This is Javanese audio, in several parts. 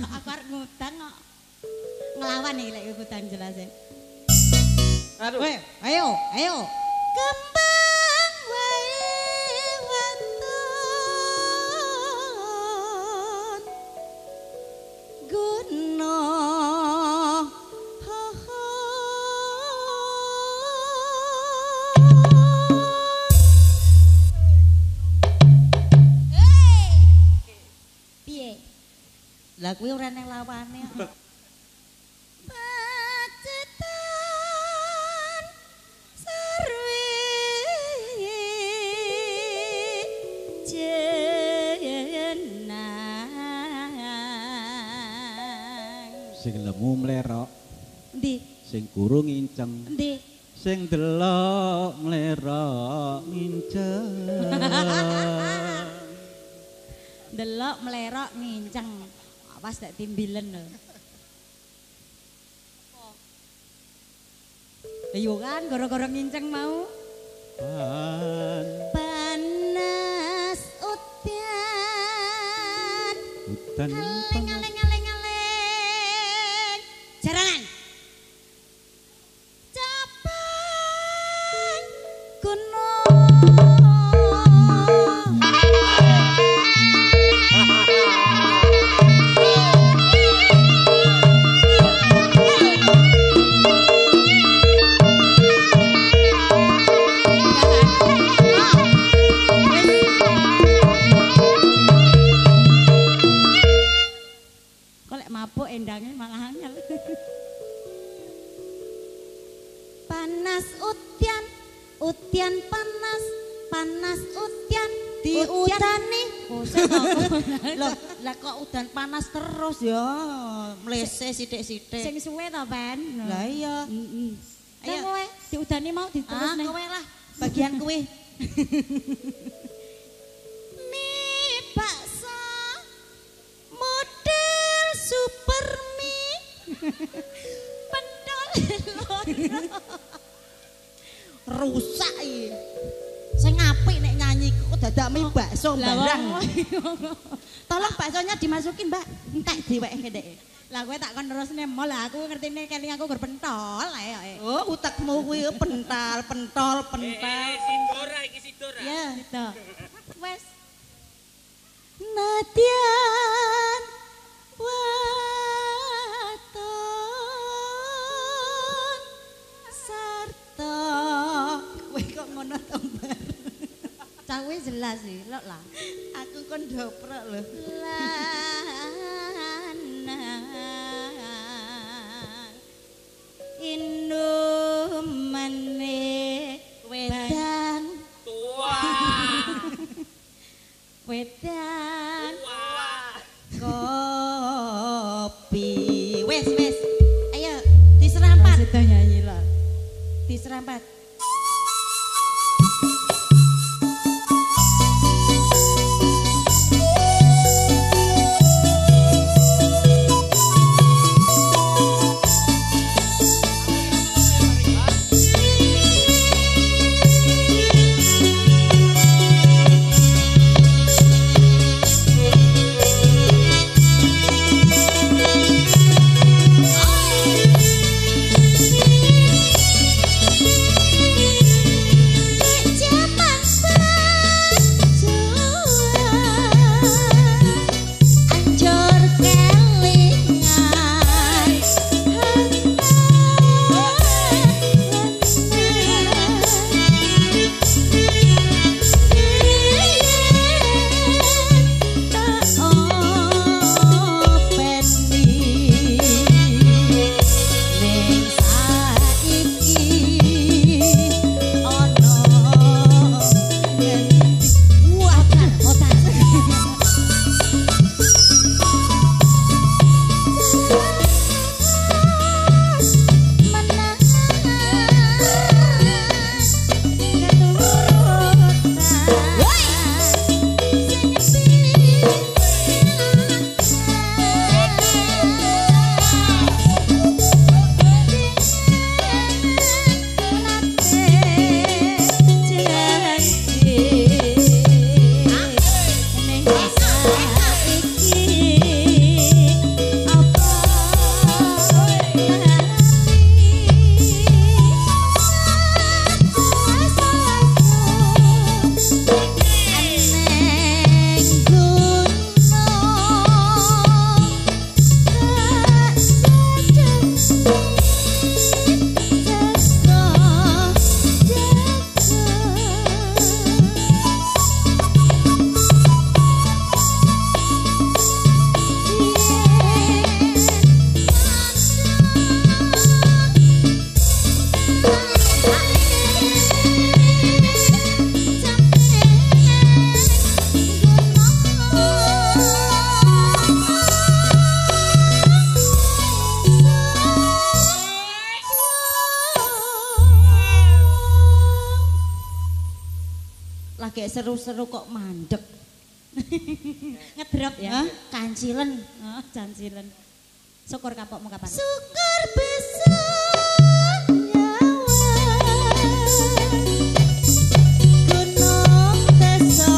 Aku arep ngutang kok. Ngelawan iki lek ngutang jelasin. Aduh. Weh, ayo. Kembang wae waton guna piye? Lah kuwi ora nang lawane. Pacetan sarwi jenang. Sing lemu mlerok, Ndi? sing guru nginceng, Ndi? sing delok mlerok nginceng. Delok melerok nginceng. Awas dak timbilen lho. Ayo kan gara-gara nginceng mau. Panas udan. Udan Aleng. Jarangan. Capang gunung. Mabuk endangnya malah angel. Panas udan panas udan diudani. Loh, lah kok udan panas terus ya, mlese sithik-sithik. Sing suwe to, Ben? Lah iya. Ayo kowe diudani mau diterus nih. Kowe lah, bagian kowe. Mie bakso model super mie. Pentol loro. Rusak iki. Sing apik nek nyanyi kok dadak mie bakso barang. Tolong baksonya dimasukin, Mbak. Entek diweke ndek. Lah kowe tak kon terusne mall lah aku ngertine keling aku gur pentol ae. Oh, utekmu kuwi pentol. Sindora iki Sindora. Ya, itu. Wes. Nadyan Waton sarta kowe kok ngono to, Mbak? cawe jelas sih, lho lah. Aku kon doprok lho. Lanang indumane Wedan Tua. wedan kopi. Wes. Ayo diserampat. Kita nyanyi lah. Diserampat. gek seru-seru kok mandek. Ngedrop ya. Hah? Kancilen. Oh, jancilen. Syukur kapokmu kapan? Syukur bisa nyawa gunung teso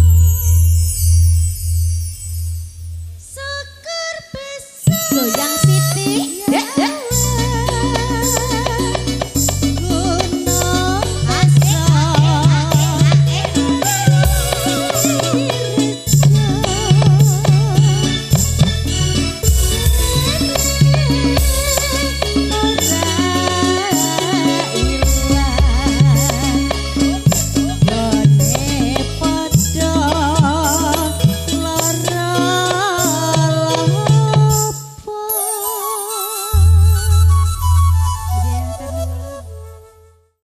goyang sih